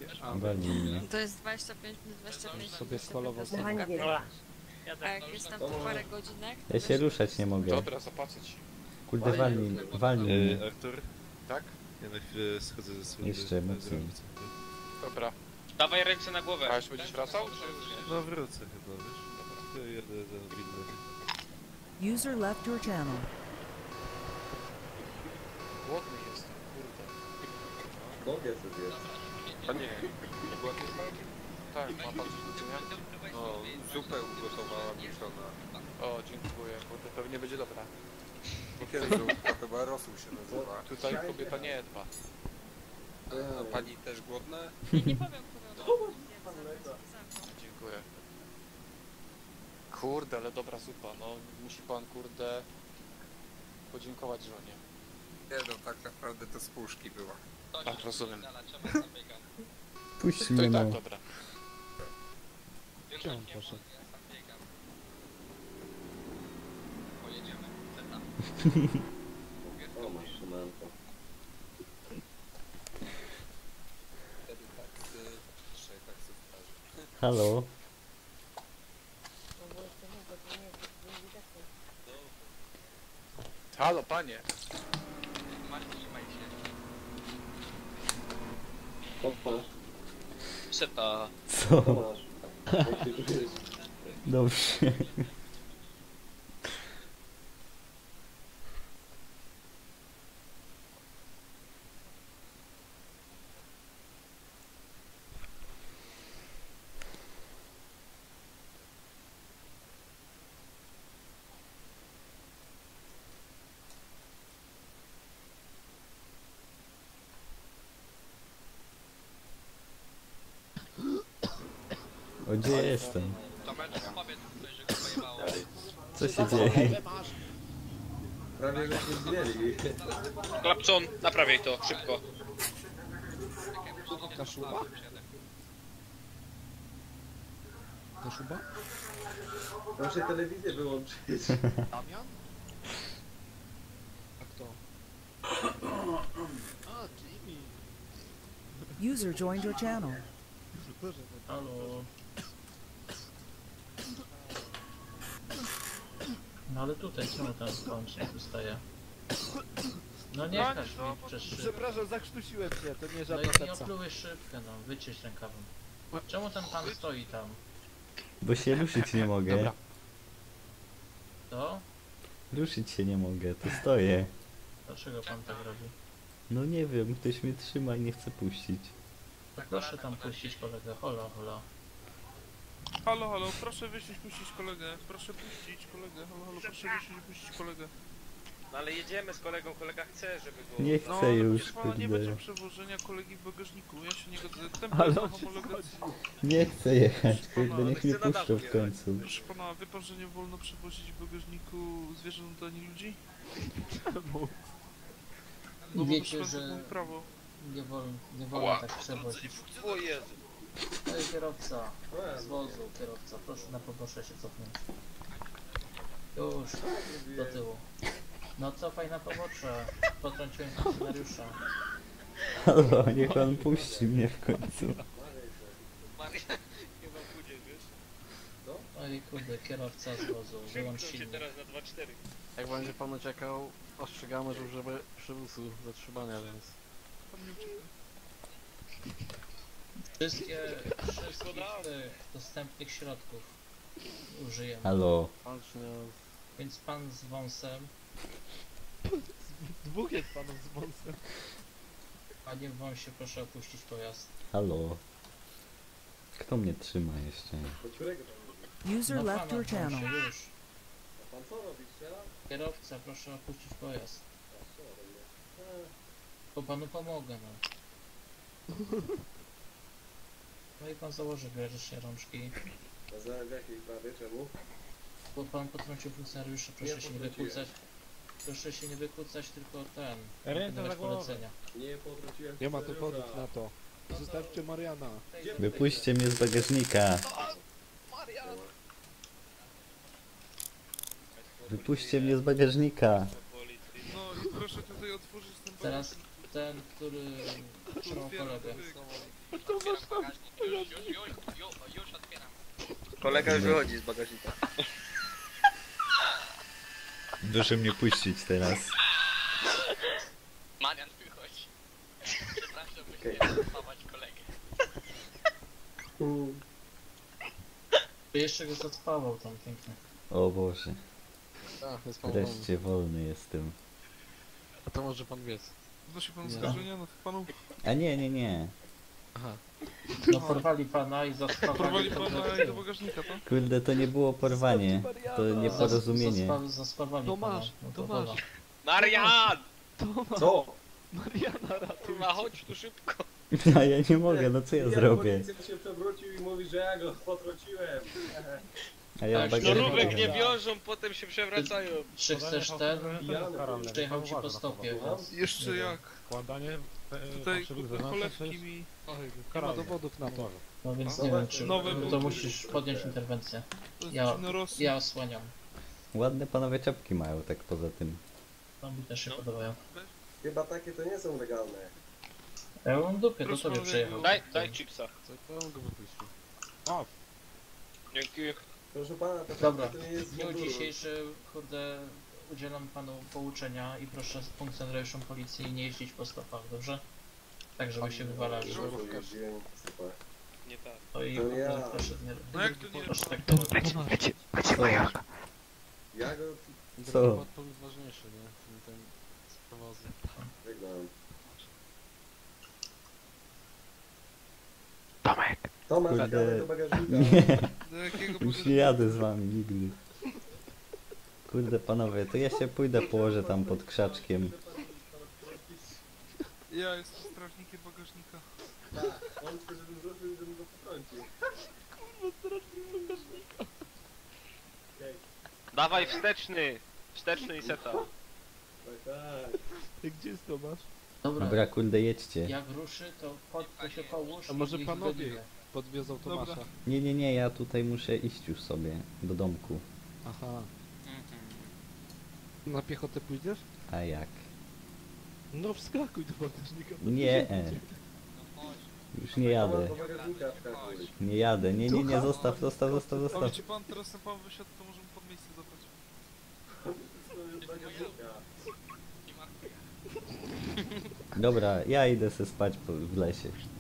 Wali mnie. To jest 25 minut, 25 sobie skolował sobie. jak jestem po parę godzinach... Ja się ruszać nie mogę. Dobra, zapłacę ci. Kurde, wali mnie. Artur? Tak? Ja na chwilę schodzę ze swoim Jeszcze mocniej. Dobra. Dawaj ręce na głowę. A już będziesz wracał, czy już nie? No wrócę chyba, wiesz? To jedę za winny. User left your channel. Głodny jestem, kurde. Mogę sobie. A nie, głodny jestem? Tak, ma pan coś do jedzenia? No, zupę ugotowałam już ona. O, dziękuję, kurde, pewnie będzie dobra. Kiedy zupka? Chyba rosół się nazywa. Tutaj kobieta nie dba. A pani też głodna? Nie powiem, kogo Dziękuję. Kurde, ale dobra zupa, no musi pan, kurde, podziękować żonie. Nie no, tak naprawdę to z puszki była. Tak, rozumiem. Puść To mnie i tak no. dobra. Gdzie on poszedł? O, masz szymanko. Wtedy taksy, trzej taksówkarzy. Halo? Halo, panie! Seta. Co? Dobrze. O, gdzie jestem? Co się dzieje? Prawie żeśmy zmieli. Klapson, naprawiaj to, szybko. Kaszuba? Kaszuba? Proszę telewizję wyłączyć. Damian? A kto? A, Jimmy. User joined your channel. Halo. No ale tutaj czemu ten skąd nie wystaje? No nie każ mi przez szybkę. Przepraszam, zakrztusiłem cię, to nie No żadna i nie taca. oplułeś szybkę, no wyczyść rękawem. Czemu ten pan stoi tam? Bo się ruszyć nie mogę. Dobra. To? Ruszyć się nie mogę, to stoję. Dlaczego pan tak robi? No nie wiem, ktoś mnie trzyma i nie chce puścić. No proszę tam puścić kolegę, hola, hola. Halo, halo, proszę wyjść i puścić kolegę. Proszę puścić kolegę. Halo, halo, proszę wyjść i puścić kolegę. No ale jedziemy z kolegą, kolega chce, żeby go... Nie No, chcę ale już, proszę pana, nie będzie kurde. przewożenia kolegi w bagażniku. Ja się nie godzę. Ten Ale ma on się homologację. Nie chcę jechać, kurde, Ale niech mnie chcę na puszczą dachu w końcu. Proszę pana, wie pan, że nie wolno przewozić w bagażniku zwierząt ani ludzi? Czemu? No bo Wiecie, to że prawo. nie wolno tak przewozić. O Jezu. Ej, kierowca, z wozu, kierowca, proszę na pobocze się cofnąć. Już, do tyłu. No cofaj na pobocze, potrąciłem funkcjonariusza. Halo, niech pan puści mnie w końcu. Maria, chyba pójdzie, wiesz? Oj kurde, kierowca z wozu, wyłącz Przymknął się silnik. teraz na 2-4. Jak będzie pan uciekał, ostrzegamy, że użymy przymusu zatrzymania, więc... Pan nie ucieka. Wszystkich dostępnych środków użyjemy. Halo. Łącznie Więc pan z wąsem, Dwóch jest panów z wąsem. panie w wąsie proszę opuścić pojazd. Halo. Kto mnie trzyma jeszcze? User No left pana your w wąsie, channel. już. Pan co robi? Strzela? Kierowca proszę opuścić pojazd. Bo panu pomogę, no. No i pan założy grzecznie rączki. A w jakiej sprawie? Czemu? Bo pan potrącił funkcjonariusza, proszę się nie wykłócać. Proszę się nie wykłócać, tylko ten. Ręce wykonywać za głowę. polecenia. Nie potrąciłem Nie ma tu funkcjonariusza. powód na to. Zostawcie Mariana. Wypuśćcie mnie z bagażnika. Wypuśćcie mnie z bagażnika. No i proszę tutaj otworzyć ten Teraz bagażnik. ten, który trzymał kolegę. Już otwieram. Kolega już wychodzi z bagażnika. Proszę mnie puścić teraz. Marian wychodzi. Przepraszam, musiałem spawać kolegę. Jeszcze go zacpawał tam pięknie. O Boże. Tak, jest pan wolny. Wreszcie wolny jestem. A to może pan biec. Wnosi pan Nie. oskarżenia na tych panów? A nie. Aha. No porwali pana i zaspawali Porwali to pana do i do tyłu. bagażnika, to? Kurde, to nie było porwanie. To nieporozumienie. Zaspawali To pana. masz, No to dobra. masz. Marian! Co? Mariana ratuj. Kurwa, chodź tu szybko. A ja nie mogę, no co ja zrobię? się przewrócił i mówi, że ja go potrąciłem. A ja Tak, bagażnika Sznurówek nie mam. wiążą, potem się przewracają. Czy chcesz ten? Przyjechał ci po stopie. Jeszcze jak? Składanie Tutaj cholewki mi... Nie ma dowodów na to. No więc nie wiem, czy Nowe to buty. musisz podjąć interwencję. To jest Ja- dziecinorosy. Ja osłaniam. Ładne panowie czapki mają, tak poza tym. No mi też się podobają. Chyba takie to nie są legalne. Ja mam dupie, to Proszę sobie pana, przyjechał. Daj chipsa. Co to on go wypuścił? Dzięki. Proszę pana, to Dobra, to nie jest w dniu munduru. dzisiejszym, kurde, udzielam panu pouczenia i proszę z funkcjonariuszom policji nie jeździć po stopach, dobrze? Tak, żeby się wywalali. Żarówka. Jeździłem, super. Nie tak. To i To ja. proszę nie No jak to nie... proszę tak Co? Ja go Co? To jest ważniejsze, nie? Ten sprowazy. wygnałem. Tomek, Kurde. wsiadamy do bagażnika. Nie, Do jakiego już bagażnika? nie jadę z wami nigdy. Kurde panowie, to ja się pójdę położę tam pod krzaczkiem. Ja jestem strażnikiem bagażnika. Tak, on chce, żebym ruszył i żebym go potrącił. Dawaj wsteczny. Wsteczny i seta. Tak, tak. Gdzie jest Tomasz? Dobra, Dobra, kurde, jedźcie. jak ruszy, to się połóż A może i ich panowie zgonimy. podwiozą Dobra. Tomasza? Nie, ja tutaj muszę iść już sobie do domku. Aha. Na piechotę pójdziesz? A jak? No wskakuj do bagażnika. Nie, już nie jadę. Do bagażnika wskakuj. Nie jadę, nie, zostaw. A wiecie pan, teraz na pan wysiadł, to możemy pod miejsce zabrać. Do bagażnika. Dobra, ja idę se spać w lesie.